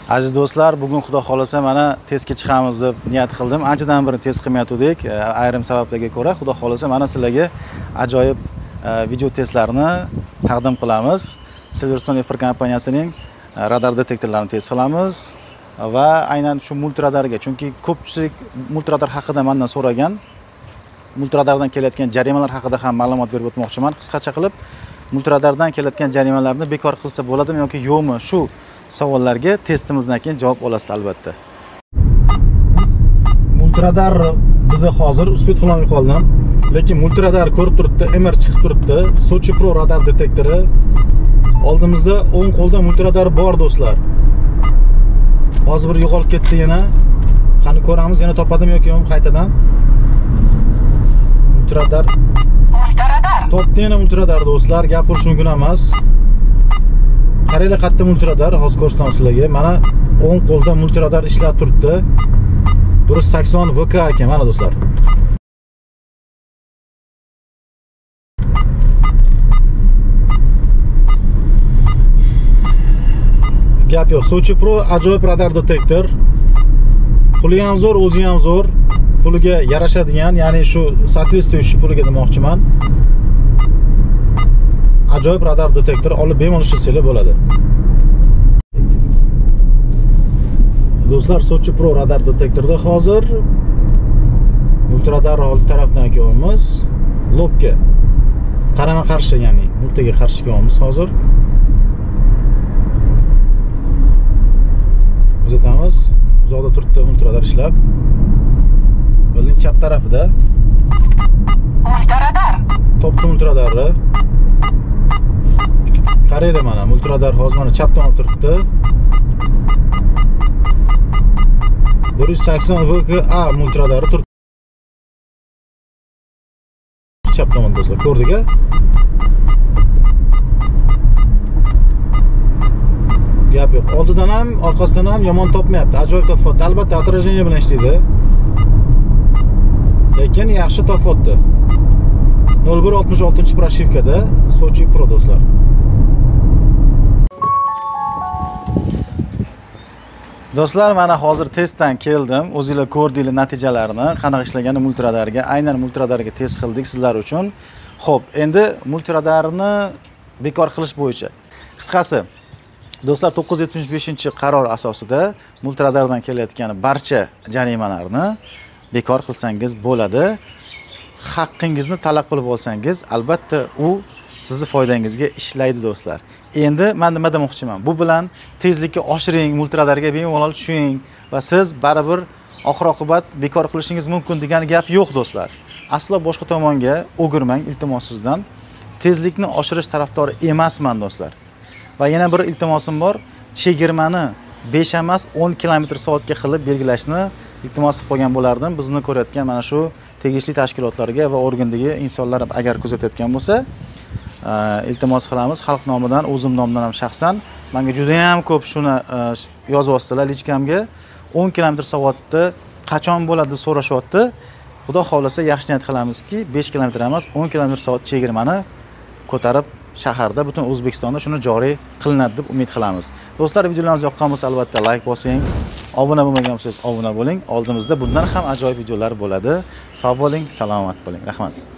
Aziz do'stlar, bugun xudo xolasa mana testga chiqamiz deb niyat qildim. Anchadan beri test qilmayotgandik. Ayrim sabablarga ko'ra xudo xolasa mana sizlarga ajoyib video testlarni taqdim qilamiz. Silverstone F1 kompaniyasining radar detektorlarini test qilamiz va aynan shu multiradarga, chunki ko'pchilik multiradar haqida mendan so'ragan. Multiradardan kelayotgan jarimalar haqida ham ma'lumot berib o'tmoqchiman. Qisqacha qilib, multiradardan kelayotgan jarimalarni bekor qilsa bo'ladimi yoki yo'qmi? Shu savollarga testimizdan keyin javob olasiz albatta. Multiradar bizda hozir uspet qilolmay qoldim. Lekin multiradar ko'rib turibdi, MR chiqib turibdi. Sochi Pro radar detektori. Oldimizda o'ng qo'lda multiradar bor do'stlar. Hozir bir yo'qolib ketdi yana. Qani ko'ramiz, yana topadimi yoki yo'q qaytadan. Multiradar. Topdi yana multiradar do'stlar, gapirish mumkin emas. Qaranglar qatta multiradar, hozir ko'rsataman sizlarga. Mana o'ng qo'lda multiradar ishlab turibdi. 180 VK ekan mana do'stlar. Gap yo'q. Sochi Pro ajoyib radar detektor. Puli ham zo'r, o'zi ham zo'r. Puliga yarashadigan, ya'ni shu соответствующий puliga demoqchiman. Ajoyib radar detektor olib bemalol ishlasanglar bo'ladi. Do'stlar, Sochi Pro radar detektorda hozir multiradar oldi tarafdan ko'ramiz. Lobga qarama qarshi, ya'ni multaga qarshi ko'ramiz hozir. Kuzatamiz. Uzoqda turibdi multiradar ishlab. Yo'lning chap tarafida multiradar. Topdi multiradarni. Qaranglar mana multiradar hozir mana chap tomon turibdi. 180 VKA multiradari turibdi. Chap tomon do'stlar, ko'rdik-a? Gap yo'q. Oldidan ham, orqasidan ham yomon topmayapti. Ajoyib topyapti. Albatta, отражение bilan ishlaydi. Lekin yaxshi topyapti. 0166-proshrifkada Sochi Pro do'stlar. Do'stlar, mana hozir testdan keldim. O'zingizlar ko'rdinglar natijalarini, qanaqa ishlaganini multiradarga, aynan multiradarga test qildik sizlar uchun. Xo'p, endi multiradarni bekor qilish bo'yicha. Qisqasi, do'stlar, 975-qaror asosida multiradardan kelayotgan barcha jarimalarni bekor qilsangiz bo'ladi. Haqqingizni talab qilib olsangiz, albatta u sizni foydangizga ishlaydi do'stlar. Endi men nima demoqchiman? Bu bilan tezlikni oshiring, multiradarga bemalol tushing va siz baribir oxir-oqibat bekor qilishingiz mumkin degan gap yo'q do'stlar. Aslo boshqa tomonga o'girmang, iltimos sizdan. Tezlikni oshirish tarafdori emasman do'stlar. Va yana bir iltimosim bor, chegirmani 5 emas 10 km/soatga qilib belgilashni iltimos qilib qo'ygan bo'lardim. Bizni ko'rayotgan mana shu tegishli tashkilotlarga va organdagi insonlar agar kuzatayotgan bo'lsa, iltimos qilamiz. Xalq nomidan, o'zim nomidan ham shaxsan menga juda ham ko'p shuni yozyaptilar lichkamga. 10 km/soatda qachon bo'ladi deb so'rashyapti. Xudo xolasa yaxshi niyat qilamizki, 5 km emas 10 km/soat chegirmani ko'tarib shaharda, butun O'zbekistonda shuni joriy qilinadi deb umid qilamiz. Do'stlar, videolaringiz yoqqan bo'lsa albatta like bosing, obuna bo'lmagan bo'lsangiz obuna bo'ling. Oldimizda bundan ham ajoyib videolar bo'ladi. Sog' bo'ling, salomat bo'ling. Rahmat.